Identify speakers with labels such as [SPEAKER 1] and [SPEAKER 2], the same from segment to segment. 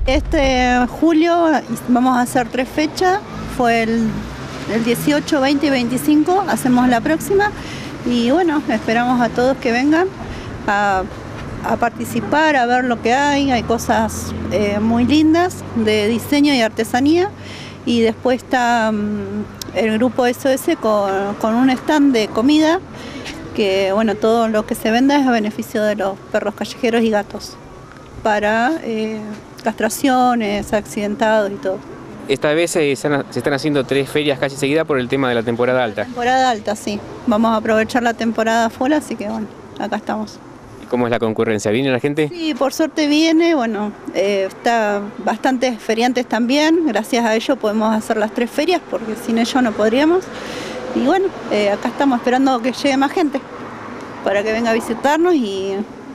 [SPEAKER 1] Este julio vamos a hacer 3 fechas, fue el 18, 20 y 25, hacemos la próxima y bueno, esperamos a todos que vengan a participar, a ver lo que hay cosas muy lindas de diseño y artesanía y después está el grupo SOS con un stand de comida que bueno, todo lo que se venda es a beneficio de los perros callejeros y gatos para castraciones, accidentados y todo.
[SPEAKER 2] Esta vez se están haciendo 3 ferias casi seguidas por el tema de la temporada alta.
[SPEAKER 1] Temporada alta, sí. Vamos a aprovechar la temporada fuera, así que bueno, acá estamos.
[SPEAKER 2] ¿Y cómo es la concurrencia? ¿Viene la gente?
[SPEAKER 1] Sí, por suerte viene, bueno, está bastantes feriantes también, gracias a ellos podemos hacer las 3 ferias, porque sin ellos no podríamos. Y bueno, acá estamos esperando que llegue más gente, para que venga a visitarnos y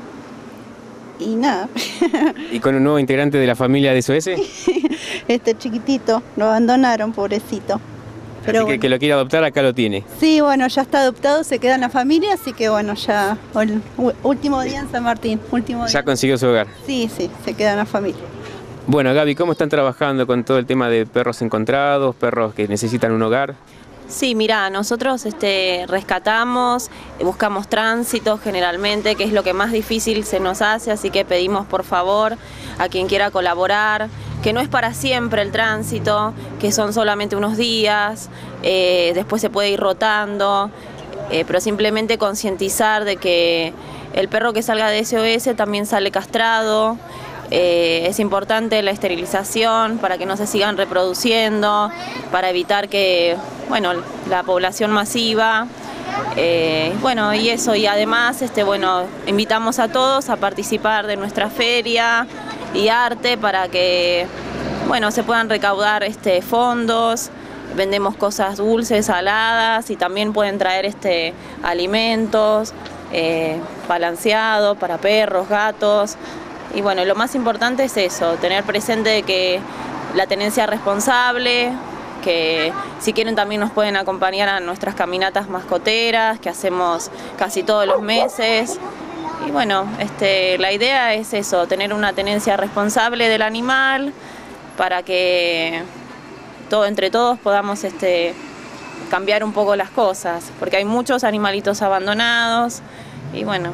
[SPEAKER 1] nada.
[SPEAKER 2] ¿Y con un nuevo integrante de la familia de SOS?
[SPEAKER 1] Este chiquitito, lo abandonaron, pobrecito.
[SPEAKER 2] Pero así que bueno, que lo quiera adoptar acá lo tiene.
[SPEAKER 1] Sí, bueno, ya está adoptado, se queda en la familia, así que bueno, ya el último día en San Martín.
[SPEAKER 2] Ya consiguió su hogar.
[SPEAKER 1] Sí, se queda en la familia.
[SPEAKER 2] Bueno, Gaby, ¿cómo están trabajando con todo el tema de perros encontrados, perros que necesitan un hogar?
[SPEAKER 3] Sí, mira, nosotros rescatamos, buscamos tránsito generalmente, que es lo que más difícil se nos hace, así que pedimos por favor a quien quiera colaborar, que no es para siempre el tránsito, que son solamente unos días, después se puede ir rotando, pero simplemente concientizar de que el perro que salga de SOS también sale castrado. Es importante la esterilización para que no se sigan reproduciendo, para evitar que, bueno, la población masiva, bueno, y eso, y además, bueno, invitamos a todos a participar de nuestra feria y arte para que, bueno, se puedan recaudar fondos. Vendemos cosas dulces, saladas y también pueden traer alimentos balanceados para perros, gatos. Y bueno, lo más importante es eso, tener presente que la tenencia responsable, que si quieren también nos pueden acompañar a nuestras caminatas mascoteras, que hacemos casi todos los meses. Y bueno, la idea es eso, tener una tenencia responsable del animal para que entre todos podamos cambiar un poco las cosas, porque hay muchos animalitos abandonados y bueno,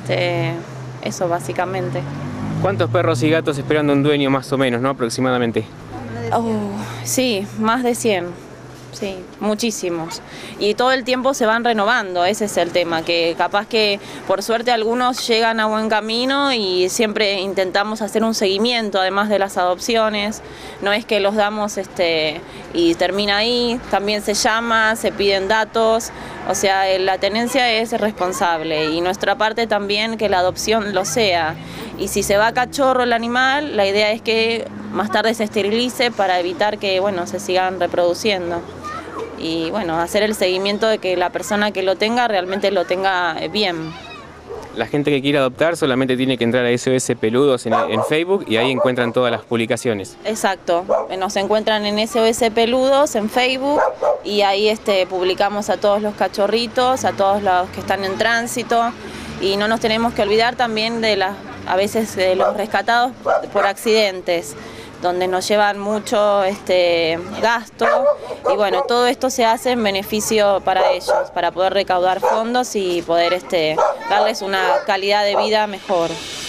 [SPEAKER 3] eso básicamente.
[SPEAKER 2] ¿Cuántos perros y gatos esperando un dueño más o menos, no, aproximadamente?
[SPEAKER 3] Sí, más de 100. Sí, muchísimos. Y todo el tiempo se van renovando, ese es el tema, que capaz que por suerte algunos llegan a buen camino y siempre intentamos hacer un seguimiento, además de las adopciones. No es que los damos y termina ahí, también se llama, se piden datos, o sea, la tenencia es responsable y nuestra parte también que la adopción lo sea. Y si se va cachorro el animal, la idea es que más tarde se esterilice para evitar que, bueno, se sigan reproduciendo. Y bueno, hacer el seguimiento de que la persona que lo tenga realmente lo tenga bien.
[SPEAKER 2] La gente que quiera adoptar solamente tiene que entrar a SOS Peludos en Facebook y ahí encuentran todas las publicaciones.
[SPEAKER 3] Exacto, nos encuentran en SOS Peludos en Facebook y ahí publicamos a todos los cachorritos, a todos los que están en tránsito y no nos tenemos que olvidar también a veces de los rescatados por accidentes, donde nos llevan mucho gasto y bueno, todo esto se hace en beneficio para ellos, para poder recaudar fondos y poder darles una calidad de vida mejor.